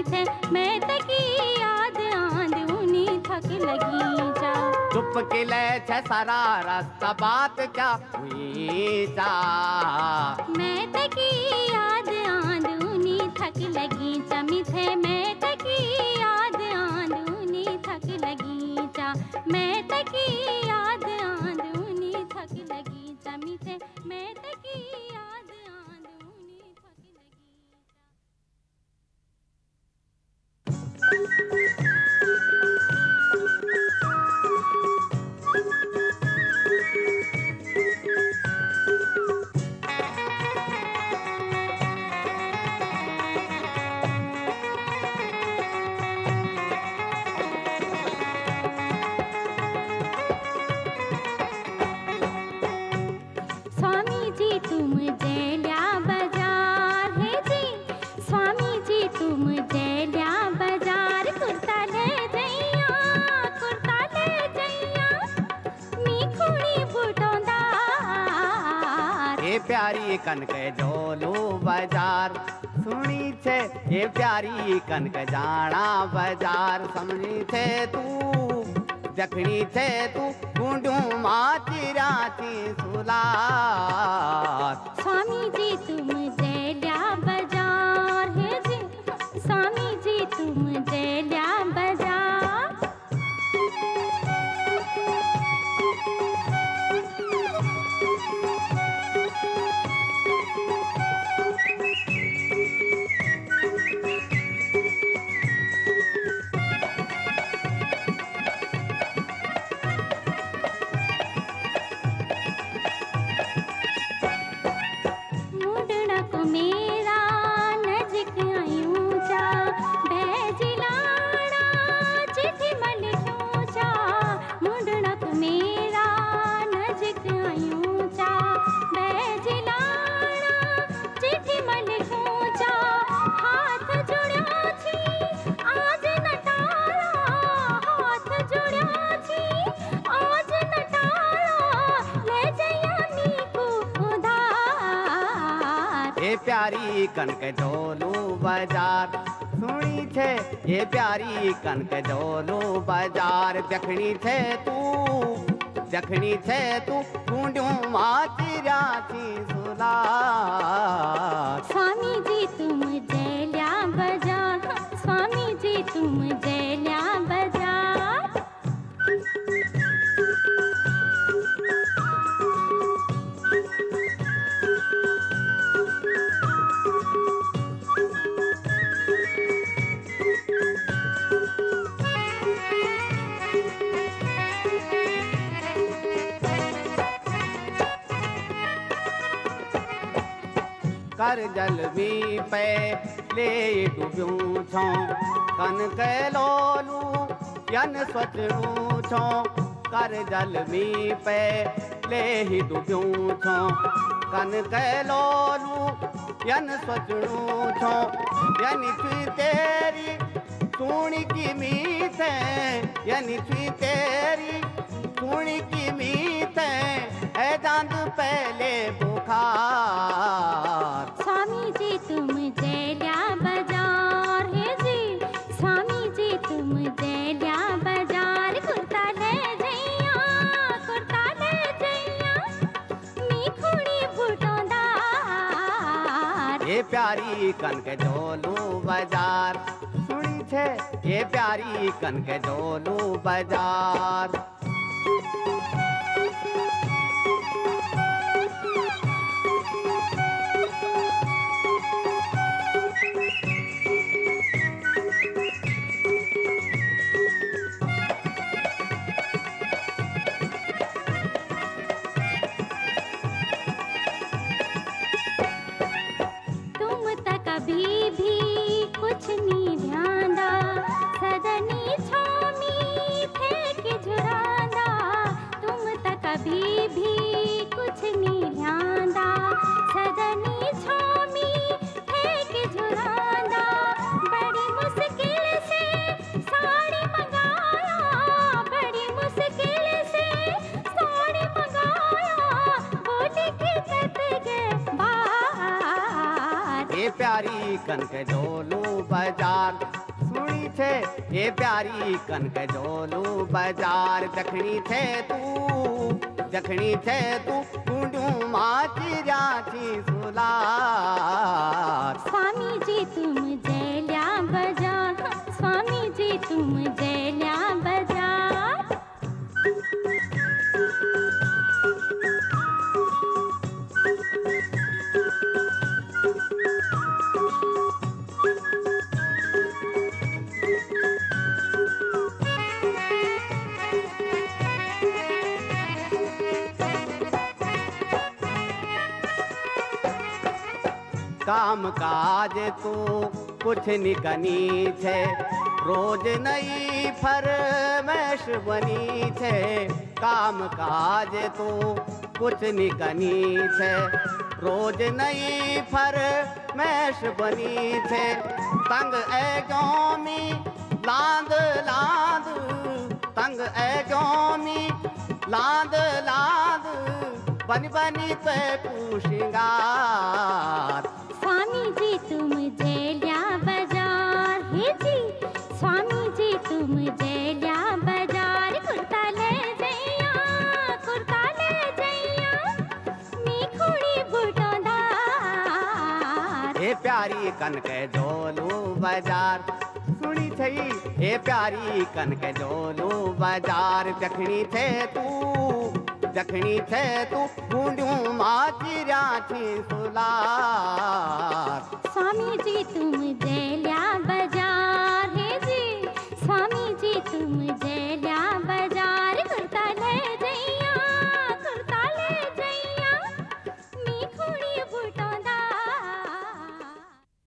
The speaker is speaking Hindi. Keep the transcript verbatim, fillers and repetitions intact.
थे मैं तकी याद आंद उनी थक लगी जा। चुप किले छे सारा रास्ता बात क्या हुई जा। मैं तकी याद आंद उनी थक लगी जा। मिथे मैं तकी याद आंद उनी थक लगी जा। मैं तकी याद आंद उनी थक लगी जा। मिथे मैं तकी याद आंद उनी थक लगी प्यारी कनक जोलू बाजार सुनी छे ये प्यारी कनक जाना बाजार। समझी थे तू जखनी थे तू गुंडू माचिरा थी सुलार। स्वामी जी तुम जैल्या बाजार है जी। स्वामी जी तुम जैल्या बाजार। प्यारी कनक जोलू बाजार सुनी छे ये प्यारी कनक जोलू बाजार। जखनी थे तू जखनी थे तू गुंडू माचिरा थी सुलार। स्वामी जी तुम जैल्या बाजार। स्वामी जी तुम जैल्या बाजार। कर जल भी पे ले डूबियूं छो कनक लोलू यन सोचूं छो। कर जल भी पे ले ही डूबियूं छो कनक लोलू यन सोचूं छो। यानी थी तेरी सुनी की मीत यानी थी तेरी सुनी की मीत है दांत पहले बुखार। स्वामी जी तुम जैल्या बाजार है जी। स्वामी जी तुम जैल्या बाजार। कुर्ता ले जैया कुर्ता ले जैया मी खुड़ी फुटोंदार। ये प्यारी कनक जोलू बाजार सुनी छे ये प्यारी कनक जोलू बाजार। कभी भी कुछ नहीं ध्यानदा सदनी छामी थे कि झुरांदा। तुम तक कभी भी कुछ नहीं ध्यानदा सदनी छामी थे कि झुरांदा। बड़ी मुश्किल से साड़ी मंगाया बड़ी मुश्किल से साड़ी मंगाया बोली कि तत के बाहर। ये प्यारी कनक जोलू बाजार ए प्यारी कनक झोलू बाजार जखनी थे तू जखनी थे तू कुंडू माची राची सुलार। स्वामी जी तुम जैल्या बाजार, स्वामी जी तुम जैल्या बाजार। काम काज तू कुछ निकनी थे रोज नई फरमाइश बनी थे। काम काज तू कुछ निकनी थे रोज नई फरमाइश बनी थे। तंग ए गौमी लांद लांद तंग ए गौमी लांद लांद बनी बनी ते पूशिंगार। स्वामी जी तुम जैल्या बाजार, हे जी स्वामी जी तुम जैल्या बाजार। कुर्ता ले जैया कुर्ता ले जैया नी खुड़ी बुटोदार। ए प्यारी कनक झोलू बाजार सुनी थई ए प्यारी कनक झोलू बाजार जखनी थे तू जखनी थे तू बूंदू माची राची सुलार। स्वामी जी तुम जैल्या